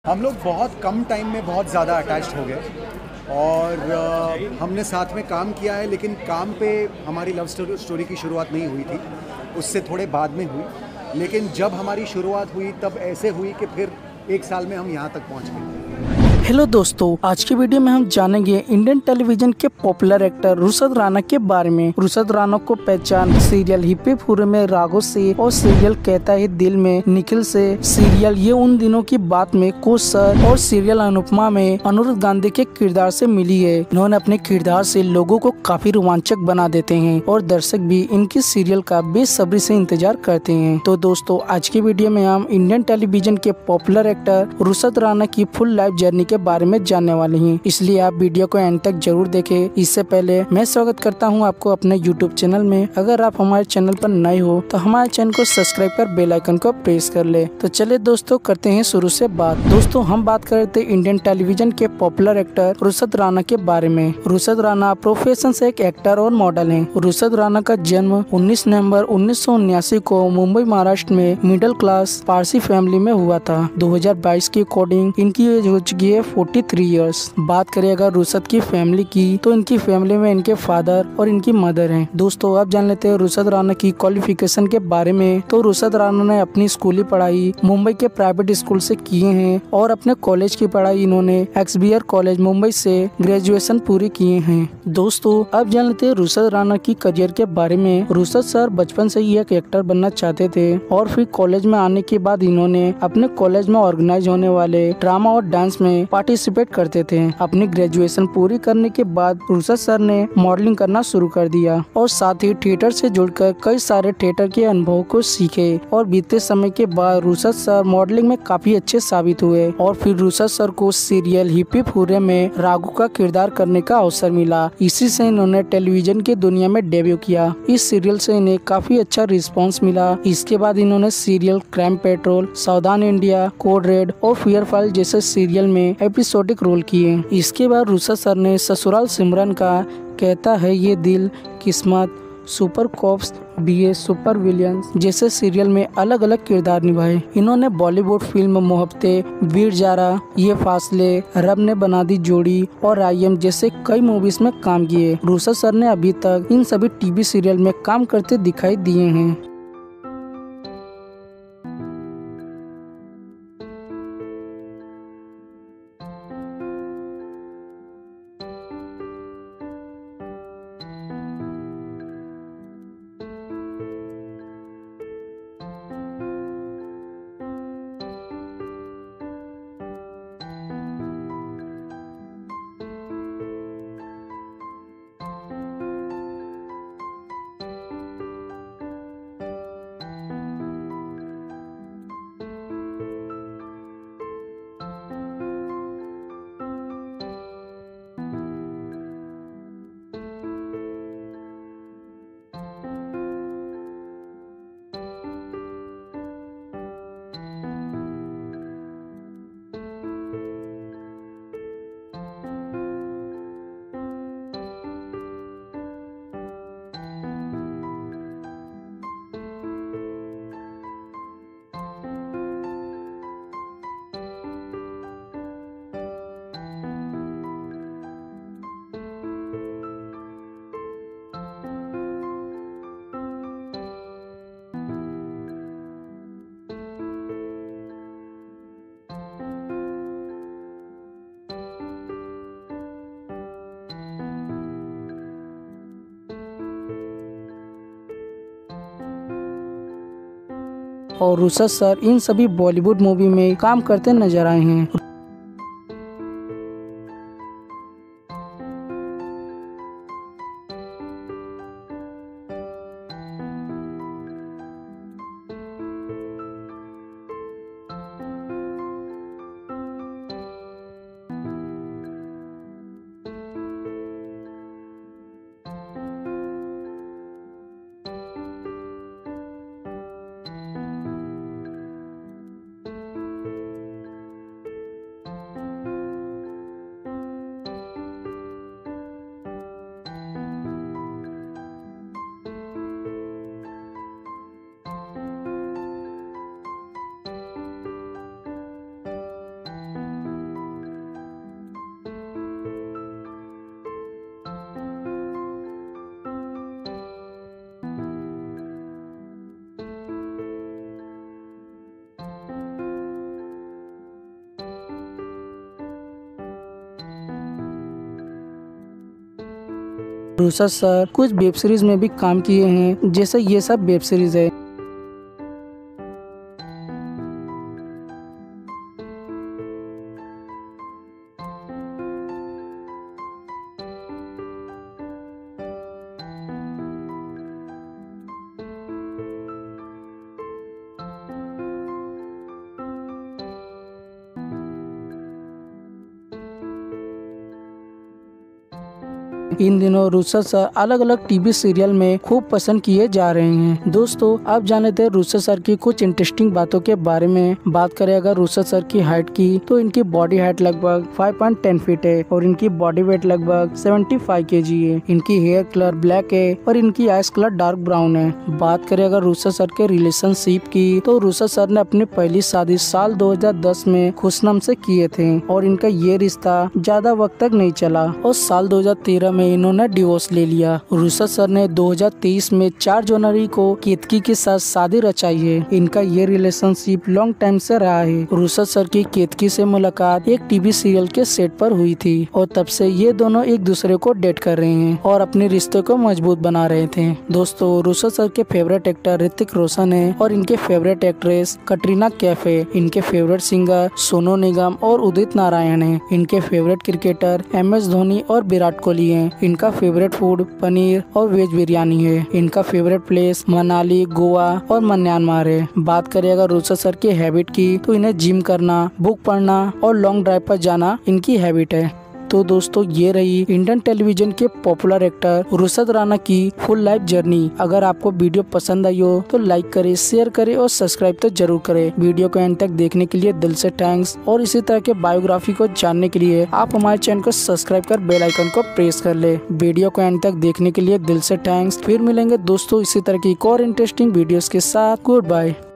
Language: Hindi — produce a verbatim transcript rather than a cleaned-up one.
हम लोग बहुत कम टाइम में बहुत ज़्यादा अटैच्ड हो गए और अ, हमने साथ में काम किया है, लेकिन काम पे हमारी लव स्टोरी की शुरुआत नहीं हुई थी, उससे थोड़े बाद में हुई। लेकिन जब हमारी शुरुआत हुई तब ऐसे हुई कि फिर एक साल में हम यहाँ तक पहुँच गए। हेलो दोस्तों, आज की वीडियो में हम जानेंगे इंडियन टेलीविजन के पॉपुलर एक्टर रुशद राणा के बारे में। रुशद राणा को पहचान सीरियल हिप्पी पूरे में राघव से और सीरियल कहता है दिल में निखिल से। सीरियल ये उन दिनों की बात में कोच सर और सीरियल अनुपमा में अनुरुद्ध गांधी के किरदार से मिली है। इन्होंने अपने किरदार से लोगों को काफी रोमांचक बना देते हैं और दर्शक भी इनकी सीरियल का बेसब्री से इंतजार करते हैं। तो दोस्तों, आज की वीडियो में हम इंडियन टेलीविजन के पॉपुलर एक्टर रुशद राणा की फुल लाइफ जर्नी के बारे में जानने वाले हैं, इसलिए आप वीडियो को एंड तक जरूर देखें। इससे पहले मैं स्वागत करता हूं आपको अपने यूट्यूब चैनल में। अगर आप हमारे चैनल पर नए हो तो हमारे चैनल को सब्सक्राइब कर बेल आइकन को प्रेस कर ले। तो चलिए दोस्तों, करते हैं शुरू से बात। दोस्तों, हम बात कर रहे थे इंडियन टेलीविजन के पॉपुलर एक्टर रुशद राणा के बारे में। रुशद राणा प्रोफेशन से एक एक्टर और मॉडल है। रुशद राणा का जन्म उन्नीस नवंबर उन्नीस सौ उन्यासी को मुंबई महाराष्ट्र में मिडिल क्लास पारसी फैमिली में हुआ था। दो हज़ार बाईस के अकॉर्डिंग इनकी एज हो चुकी है तैंतालीस इयर्स। बात करें अगर रुशद की फैमिली की, तो इनकी फैमिली में इनके फादर और इनकी मदर हैं। दोस्तों, अब जान लेते हैं रुशद राणा की क्वालिफिकेशन के बारे में। तो रुशद राणा ने अपनी स्कूली पढ़ाई मुंबई के प्राइवेट स्कूल से किए हैं और अपने कॉलेज की पढ़ाई इन्होंने एक्सबीआर कॉलेज मुंबई से ग्रेजुएशन पूरी किए हैं। दोस्तों, अब जान लेते हैं रुशद राणा की करियर के बारे में। रुशद सर बचपन से ही एक एक्टर बनना चाहते थे और फिर कॉलेज में आने के बाद इन्होंने अपने कॉलेज में ऑर्गेनाइज होने वाले ड्रामा और डांस में पार्टिसिपेट करते थे। अपनी ग्रेजुएशन पूरी करने के बाद रुशद सर ने मॉडलिंग करना शुरू कर दिया और साथ ही थिएटर से जुड़कर कई सारे थिएटर के अनुभव को सीखे और बीते समय के बाद रुशद सर मॉडलिंग में काफी अच्छे साबित हुए और फिर रुशद सर को सीरियल हिप्पी पूरे में राघव का किरदार करने का अवसर मिला। इसी से इन्होंने टेलीविजन की दुनिया में डेब्यू किया। इस सीरियल से इन्हें काफी अच्छा रिस्पॉन्स मिला। इसके बाद इन्होंने serial Crime Patrol, Savdhaan India, Code Red और फियर फाइल जैसे सीरियल में एपिसोडिक रोल किए। इसके बाद रुशद सर ने ससुराल सिमरन का, कहता है ये दिल, किस्मत, सुपर कॉप्स, बीए, सुपर विलियंस जैसे सीरियल में अलग अलग किरदार निभाए। इन्होंने बॉलीवुड फिल्म मोहब्बते, वीर जारा, ये फासले, रब ने बना दी जोड़ी और आई एम जैसे कई मूवीज में काम किए। रुशद सर ने अभी तक इन सभी टीवी सीरियल में काम करते दिखाई दिए हैं। और रुशद सर इन सभी बॉलीवुड मूवी में काम करते नजर आए हैं। रुशद सर कुछ वेब सीरीज में भी काम किए हैं, जैसे ये सब वेब सीरीज है। इन दिनों रुशद सर अलग अलग टीवी सीरियल में खूब पसंद किए जा रहे हैं। दोस्तों, आप जाने थे रुशद सर की कुछ इंटरेस्टिंग बातों के बारे में। बात करें अगर रुशद सर की हाइट की, तो इनकी बॉडी हाइट लगभग फाइव पॉइंट वन फीट है और इनकी बॉडी वेट लगभग सेवेंटी फाइव केजी है। इनकी हेयर कलर ब्लैक है और इनकी आइज कलर डार्क ब्राउन है। बात करें अगर रुशद सर के रिलेशनशिप की, तो रुशद सर ने अपनी पहली शादी साल दो हज़ार दस में खुशनम से किए थे और इनका ये रिश्ता ज्यादा वक्त तक नहीं चला और साल दो हज़ार तेरह में इन्होंने डिवोर्स ले लिया। रुशद सर ने दो हज़ार तेईस में चार जनवरी को केतकी के साथ शादी रचाई है। इनका ये रिलेशनशिप लॉन्ग टाइम से रहा है। रुशद सर की केतकी से मुलाकात एक टीवी सीरियल के सेट पर हुई थी और तब से ये दोनों एक दूसरे को डेट कर रहे हैं और अपने रिश्ते को मजबूत बना रहे थे। दोस्तों, रुशद सर के फेवरेट एक्टर ऋतिक रोशन है और इनके फेवरेट एक्ट्रेस कटरीना कैफ है। इनके फेवरेट सिंगर सोनू निगम और उदित नारायण है। इनके favourite cricketer M S Dhoni और विराट कोहली है। इनका फेवरेट फूड पनीर और वेज बिरयानी है। इनका फेवरेट प्लेस मनाली, गोवा और म्यांमार है। बात करें अगर रुशद सर की हैबिट की, तो इन्हें जिम करना, बुक पढ़ना और लॉन्ग ड्राइव पर जाना इनकी हैबिट है। तो दोस्तों, ये रही इंडियन टेलीविजन के पॉपुलर एक्टर रुशद राणा की फुल लाइफ जर्नी। अगर आपको वीडियो पसंद आई हो तो लाइक करें, शेयर करें और सब्सक्राइब तो जरूर करें। वीडियो को एंड तक देखने के लिए दिल से थैंक्स और इसी तरह के बायोग्राफी को जानने के लिए आप हमारे चैनल को सब्सक्राइब कर बेल आइकन को प्रेस कर ले। वीडियो को एंड तक देखने के लिए दिल से थैंक्स। फिर मिलेंगे दोस्तों इसी तरह की एक और इंटरेस्टिंग वीडियोस के साथ। Good bye.